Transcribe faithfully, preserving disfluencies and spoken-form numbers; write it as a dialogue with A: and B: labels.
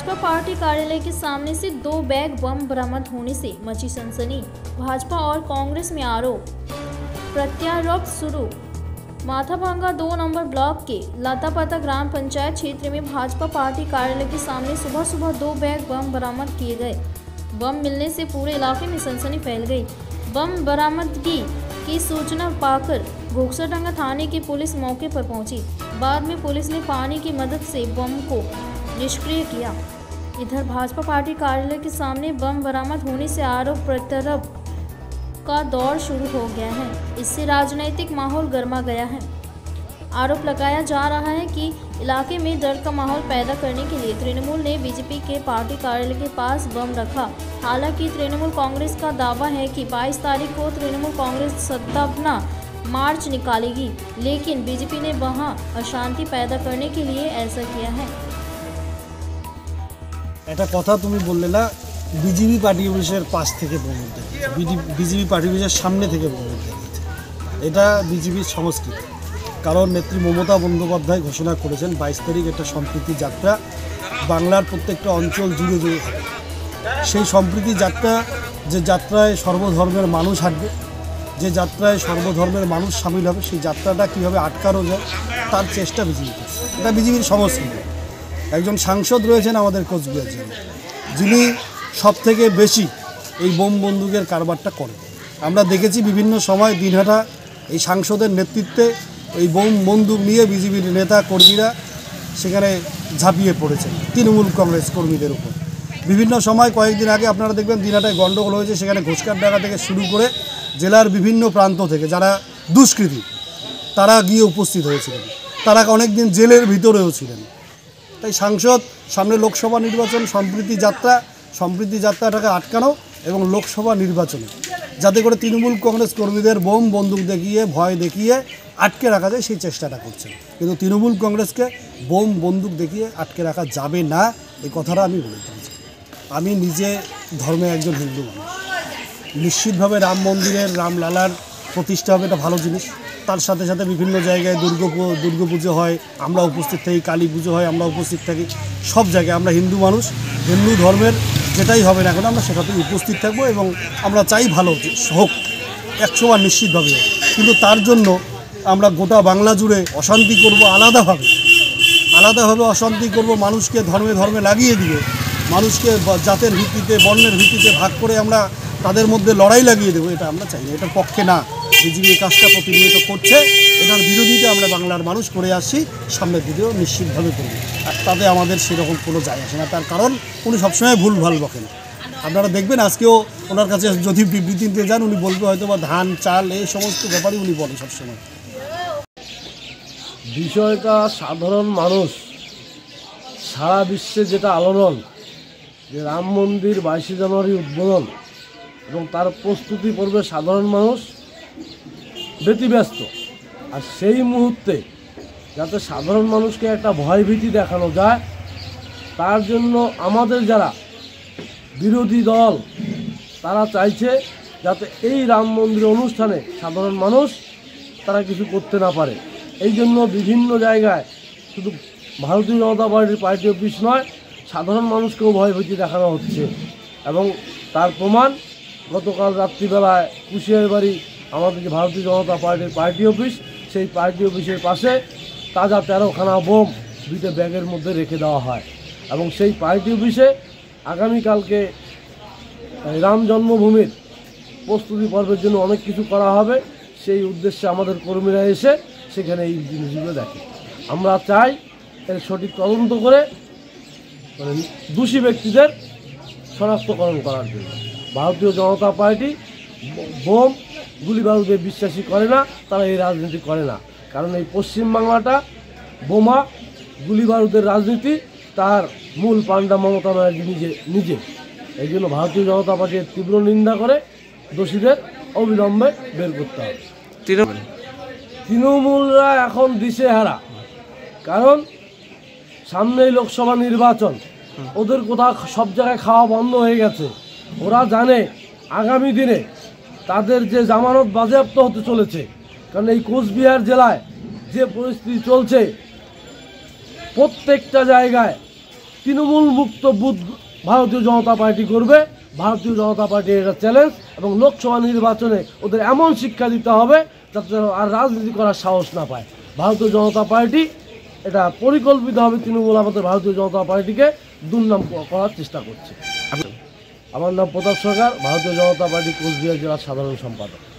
A: Bhajpa party कार्यालय के सामने से दो बैग बम बरामद होने से मची सनसनी। भाजपा और कांग्रेस में आरोप प्रत्यारोप शुरू। माथाभांगा दो नंबर ब्लॉक के लतापता ग्राम पंचायत क्षेत्र में भाजपा पार्टी कार्यालय के सामने सुबह सुबह दो बैग बम बरामद किए गए। बम मिलने से पूरे इलाके में सनसनी फैल गई। बम बरामदगी की सूचना पाकर घोकसरडंगा थाने की पुलिस मौके पर पहुंची। बाद में पुलिस ने पानी की मदद से बम को निष्क्रिय किया। इधर भाजपा पार्टी कार्यालय के सामने बम बरामद होने से आरोप प्रत्यारोप का दौर शुरू हो गया है। इससे राजनीतिक माहौल गर्मा गया है। आरोप लगाया जा रहा है कि इलाके में डर का माहौल पैदा करने के लिए तृणमूल ने बीजेपी के पार्टी कार्यालय के पास बम रखा। हालांकि तृणमूल कांग्रेस का दावा है कि बाईस तारीख को तृणमूल कांग्रेस सद्भावना मार्च निकालेगी, लेकिन बीजेपी ने वहां अशांति पैदा करने के लिए ऐसा किया है।
B: একটা কথা তুমি বললে না, বিজেপি পার্টি অফিসের পাশ থেকে বোম উঠে, বিজেপি পার্টি অফিসের সামনে থেকে বোম উঠে, এটা বিজেপির সংস্কৃতি। কারণ নেত্রী মমতা বন্দ্যোপাধ্যায় ঘোষণা করেছেন বাইশ তারিখ একটা সম্প্রীতি যাত্রা বাংলার প্রত্যেকটা অঞ্চল জুড়ে জুড়ে হবে। সেই সম্প্রীতি যাত্রা, যে যাত্রায় সর্বধর্মের মানুষ হাঁটবে, যে যাত্রায় সর্বধর্মের মানুষ সামিল হবে, সেই যাত্রাটা কীভাবে আটকানো যায় তার চেষ্টা বিজেপি করছে। এটা বিজেপির সংস্কৃতি। একজন সাংসদ রয়েছেন আমাদের কোচবিহার জেলায়, যিনি সবথেকে বেশি এই বোম বন্দুকের কারবারটা করেন। আমরা দেখেছি বিভিন্ন সময় দিনহাটা এই সাংসদের নেতৃত্বে এই বোম বন্দুক নিয়ে বিজেপির নেতা কর্মীরা সেখানে ঝাঁপিয়ে পড়েছেন তৃণমূল কংগ্রেস কর্মীদের উপর। বিভিন্ন সময় কয়েকদিন আগে আপনারা দেখবেন দিনহাটায় গণ্ডগোল হয়েছে, সেখানে ঘোষকারডাঙ্গা থেকে শুরু করে জেলার বিভিন্ন প্রান্ত থেকে যারা দুষ্কৃতী তারা গিয়ে উপস্থিত হয়েছিলেন। তারা অনেক দিন জেলের ভিতরেও ছিলেন। তাই সাংসদ সামনে লোকসভা নির্বাচন, সম্প্রীতি যাত্রা সম্প্রীতি যাত্রাটাকে আটকানো এবং লোকসভা নির্বাচনে যাতে করে তৃণমূল কংগ্রেস কর্মীদের বোম বন্দুক দেখিয়ে ভয় দেখিয়ে আটকে রাখা যায় সেই চেষ্টাটা করছেন। কিন্তু তৃণমূল কংগ্রেসকে বোম বন্দুক দেখিয়ে আটকে রাখা যাবে না, এই কথাটা আমি বলে দিয়েছি। আমি নিজে ধর্মে একজন হিন্দু মানুষ। নিশ্চিতভাবে রাম মন্দিরের রামলালার প্রতিষ্ঠা হবে, এটা ভালো জিনিস। তার সাথে সাথে বিভিন্ন জায়গায় দুর্গা দুর্গা পুজো হয়, আমরা উপস্থিত থাকি, কালী পুজো হয়, আমরা উপস্থিত থাকি। সব জায়গায় আমরা হিন্দু মানুষ, হিন্দু ধর্মের যেটাই হবে না এখন আমরা সেটাতেই উপস্থিত থাকবো এবং আমরা চাই ভালো হোক, একশো বার নিশ্চিতভাবে হোক। কিন্তু তার জন্য আমরা গোটা বাংলা জুড়ে অশান্তি করব, আলাদাভাবে আলাদাভাবে অশান্তি করব, মানুষকে ধর্মে ধর্মে লাগিয়ে দিবে, মানুষকে জাতের ভিত্তিতে বর্ণের ভিত্তিতে ভাগ করে আমরা তাদের মধ্যে লড়াই লাগিয়ে দেবো, এটা আমরা চাই না। এটার পক্ষে না। বিজেপি এই কাজটা প্রতিনিয়ত করছে, এটার বিরোধিতা আমরা বাংলার মানুষ করে আসছি, সামনের দিকেও নিশ্চিতভাবে করব। আর তাতে আমাদের সেরকম কোনো যায় আসে না। তার কারণ উনি সবসময় ভুল ভাল বকেন। আপনারা দেখবেন আজকেও ওনার কাছে যদি বিবৃতি দিতে যান উনি বলবে হয়তো বা ধান চাল এই সমস্ত ব্যাপারই উনি বলেন সবসময়।
C: বিষয়টা সাধারণ মানুষ সারা বিশ্বে যেটা আলোড়ন, যে রাম মন্দির বাইশে জানুয়ারি উদ্বোধন এবং তার প্রস্তুতি পর্বে সাধারণ মানুষ ব্যতিব্যস্ত। আর সেই মুহূর্তে যাতে সাধারণ মানুষকে একটা ভয়ভীতি দেখানো যায়, তার জন্য আমাদের যারা বিরোধী দল তারা চাইছে যাতে এই রাম মন্দির অনুষ্ঠানে সাধারণ মানুষ তারা কিছু করতে না পারে। এই জন্য বিভিন্ন জায়গায় শুধু ভারতীয় জনতা পার্টির পার্টি অফিস নয়, সাধারণ মানুষকেও ভয়ভীতি দেখানো হচ্ছে। এবং তার প্রমাণ গতকাল রাত্রিবেলায় কুশিয়ার বাড়ি আমাদের যে ভারতীয় জনতা পার্টির পার্টি অফিস, সেই পার্টি অফিসের পাশে তাজা তেরোখানা বোম দুইটা ব্যাগের মধ্যে রেখে দেওয়া হয়। এবং সেই পার্টি অফিসে আগামীকালকে রাম জন্মভূমির প্রস্তুতি পর্বের জন্য অনেক কিছু করা হবে, সেই উদ্দেশ্যে আমাদের কর্মীরা এসে সেখানে এই জিনিসগুলো দেখে। আমরা চাই এর সঠিক তদন্ত করে মানে দোষী ব্যক্তিদের শনাক্তকরণ করার জন্য। ভারতীয় জনতা পার্টি বোম গুলি বারুদে বিশ্বাসী করে না, তারা এই রাজনীতি করে না। কারণ এই পশ্চিমবাংলাটা বোমা গুলি বারুদের রাজনীতি, তার মূল পাণ্ডা মমতা ব্যানার্জি নিজে নিজে এই জন্য ভারতীয় জনতা পার্টির তীব্র নিন্দা করে দোষীদের অবিলম্বে বের করতে হবে। তৃণমূলরা এখন দিশেহারা, কারণ সামনেই লোকসভা নির্বাচন, ওদের কোথাও সব জায়গায় খাওয়া বন্ধ হয়ে গেছে। ওরা জানে আগামী দিনে তাদের যে জামানত বাজেয়াপ্ত হতে চলেছে। কারণ এই কোচবিহার জেলায় যে পরিস্থিতি চলছে, প্রত্যেকটা জায়গায় তৃণমূল মুক্ত বুথ ভারতীয় জনতা পার্টি করবে। ভারতীয় জনতা পার্টির এটা চ্যালেঞ্জ, এবং লোকসভা নির্বাচনে ওদের এমন শিক্ষা দিতে হবে যাতে আর রাজনীতি করার সাহস না পায়। ভারতীয় জনতা পার্টি এটা পরিকল্পিতভাবে তৃণমূল আমাদের ভারতীয় জনতা পার্টিকে দুর্নাম করার চেষ্টা করছে। আমার নাম প্রতাপ সরকার, ভারতীয় জনতা পার্টি কোচবিহার জেলার সাধারণ সম্পাদক।